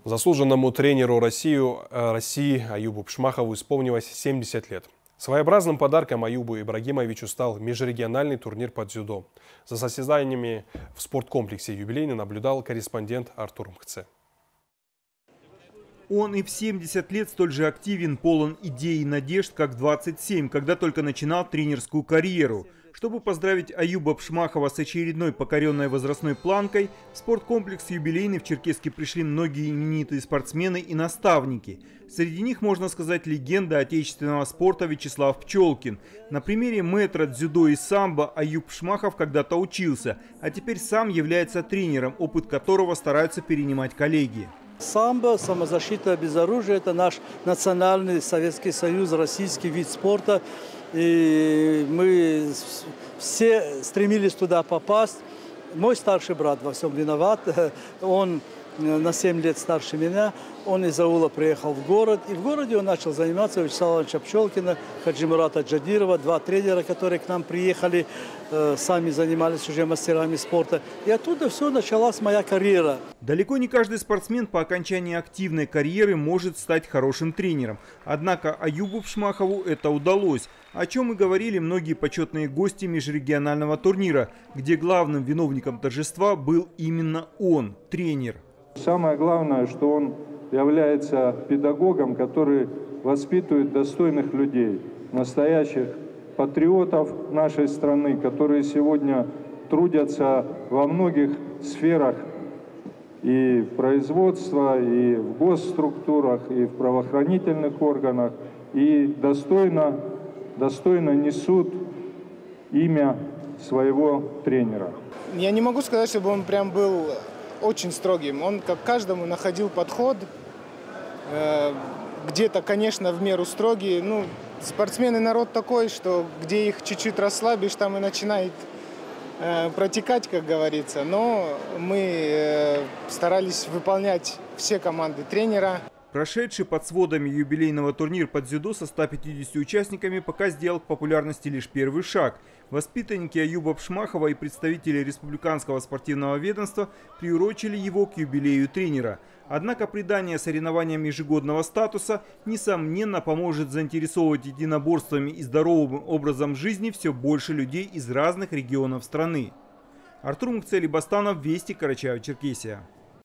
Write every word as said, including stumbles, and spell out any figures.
Заслуженному тренеру России, России Аюбу Пшмахову исполнилось семьдесят лет. Своеобразным подарком Аюбу Ибрагимовичу стал межрегиональный турнир по дзюдо. За состязаниями в спорткомплексе юбилейный наблюдал корреспондент Артур Мхце. Он и в семьдесят лет столь же активен, полон идей и надежд, как в двадцать семь, когда только начинал тренерскую карьеру. Чтобы поздравить Аюба Пшмахова с очередной покоренной возрастной планкой, в спорткомплекс юбилейный в Черкесске пришли многие именитые спортсмены и наставники. Среди них, можно сказать, легенда отечественного спорта Вячеслав Пчелкин. На примере мэтра дзюдо и самбо Аюб Пшмахов когда-то учился, а теперь сам является тренером, опыт которого стараются перенимать коллеги. Самбо, самозащита без оружия – это наш национальный Советский Союз, российский вид спорта. И мы все стремились туда попасть. Мой старший брат во всем виноват. Он на семь лет старше меня. Он из аула приехал в город. И в городе он начал заниматься Вячеслава Ивановича Пчелкина, Хаджимурата Джадирова, два тренера, которые к нам приехали, сами занимались уже мастерами спорта. И оттуда все началась моя карьера. Далеко не каждый спортсмен по окончании активной карьеры может стать хорошим тренером. Однако Аюбу Пшмахову это удалось, о чем и говорили многие почетные гости межрегионального турнира, где главным виновником торжества был именно он, тренер. Самое главное, что он является педагогом, который воспитывает достойных людей, настоящих патриотов нашей страны, которые сегодня трудятся во многих сферах и производства, и в госструктурах, и в правоохранительных органах, и достойно, достойно несут имя своего тренера. Я не могу сказать, чтобы он прям был очень строгим. Он как к каждому находил подход. Где-то, конечно, в меру строгий. Ну, спортсмены народ такой, что где их чуть-чуть расслабишь, там и начинает э, протекать, как говорится. Но мы э, старались выполнять все команды тренера. Прошедший под сводами юбилейного турнир по дзюдо со ста пятьюдесятью участниками пока сделал к популярности лишь первый шаг. Воспитанники Аюба Пшмахова и представители республиканского спортивного ведомства приурочили его к юбилею тренера. Однако придание соревнованиям ежегодного статуса, несомненно, поможет заинтересовывать единоборствами и здоровым образом жизни все больше людей из разных регионов страны. Артур Мхце, Вести, Карачаево-Черкесия.